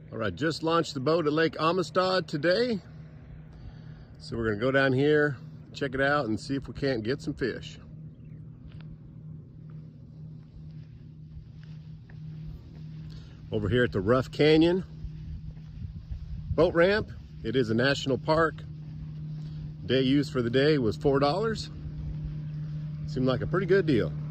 All right, just launched the boat at Lake Amistad today. So we're gonna go down here, check it out, and see if we can't get some fish. Over here at the Rough Canyon boat ramp. It is a national park. Day use for the day was $4. Seemed like a pretty good deal.